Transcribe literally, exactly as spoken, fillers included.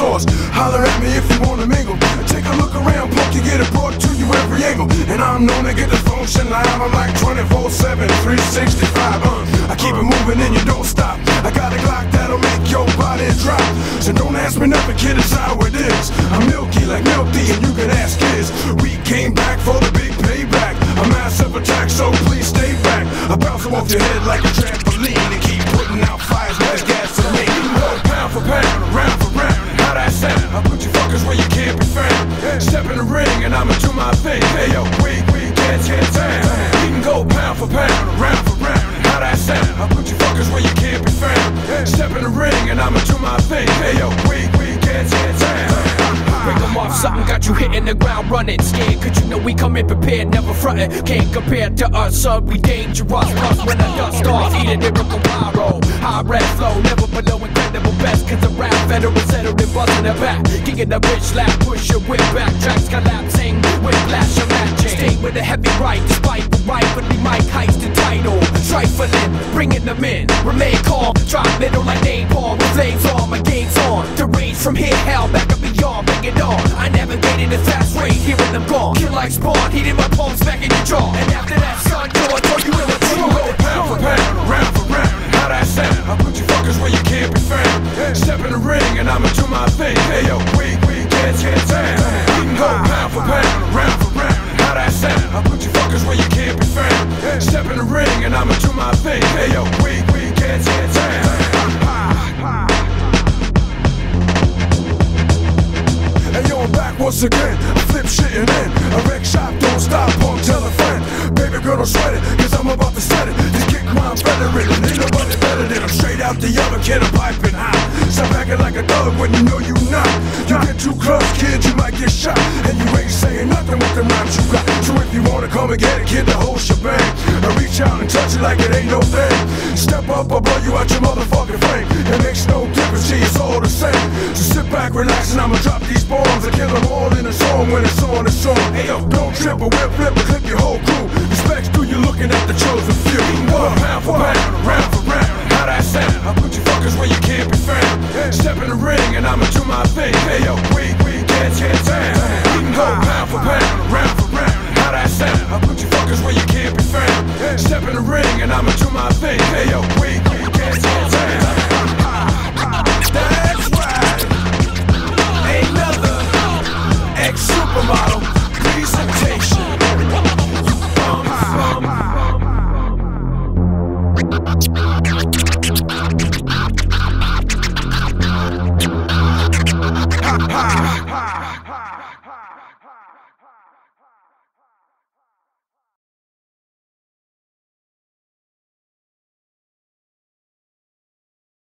doors. Holler at me if you wanna mingle. Take a look around, punk, you get it brought to you every angle. And I'm known to get the function live. I'm like twenty-four seven, three sixty-five. Uh, I keep it moving and you don't stop. I got a Glock that'll make your body drop. So don't ask me nothing, kid, it's how it is. I'm milky like Milk Tea and you can ask kids. We came back for the big payback. A massive attack, so please stay back. I bounce them off your head like a trampoline and keep putting out fires like gasoline. One pound for pound, round for round, how that sound? I put you fuckers where you can't be found. Step in the ring and I'ma do my thing. Hey yo, we, we can't get down. We can go pound for pound, round for round, how that sound? I put you fuckers where you can't be found. Step in the ring and I'ma do my thing. Hey yo, we, we can't get down. Break them off, something got you hitting the ground running. Scared, cause you know we come in prepared, never frontin'. Can't compare to us, son, we dangerous. Plus when the dust off, eat a lyrical pyro. High red flow, never below incredible best. Cause the rap veteran settled and buzzing the back. Kicking the bitch lap, push your whip back. Tracks collapsing, whiplash a matching. Stay with a heavy right, despite the rightfully Mike heist the title. Trifling, bringing them in, remain calm. Drop middle like napalm, with flames on, my game's on. To rage from here, hell, back up beyond, bring it on. I navigated a fast rate, hearing them gone. Kill like Spawn, heating my palms back in your jaw. And after that, son, yo, I throw you in the trunk. Go pound for pound, round for round, how that sound? I put you fuckers where you can't be found. Step in the ring and I'ma do my thing. Hey yo, we, we can't get down. We can go pound for pound, round for round, how that sound? I put you fuckers where you can't be found. Step in the ring and I'ma do my thing. Hey yo, we, we can't get down. Hey yo, I'm back once again, I flip shit and in. A wreck shop, don't stop, punk, tell a friend. Baby girl, don't sweat it, cause I'm about to set it. This kick crime veteran, and ain't nobody better than I'm straight out the oven, kid, I'm piping hot. Stop acting like a thug when you know you not. You get too close, kid, you might get shot. And you ain't saying nothing with the rhymes you got. So if you wanna come and get it, kid, the whole shebang. I reach out and touch it like it ain't no thing. Step up, I'll blow you out your motherfucking frame. It makes no difference, see, it's all the same. So sit back, relax, and I'ma drop these bombs. I kill them all in a song when it's on the song. Hey yo, don't trip or whip, flip or clip your whole crew. Respects to you looking at the chosen few. One pound for pound, round for round, how that sound? I put you fuckers where you can't be found. Step in the ring and I'ma do my thing. Hey yo, we, we can't get down. We can go pound for pound, round for round, how that sound? I put you fuckers where you can't be found. Step in the ring and I'ma do my thing. Hey yo, we, we can't get down.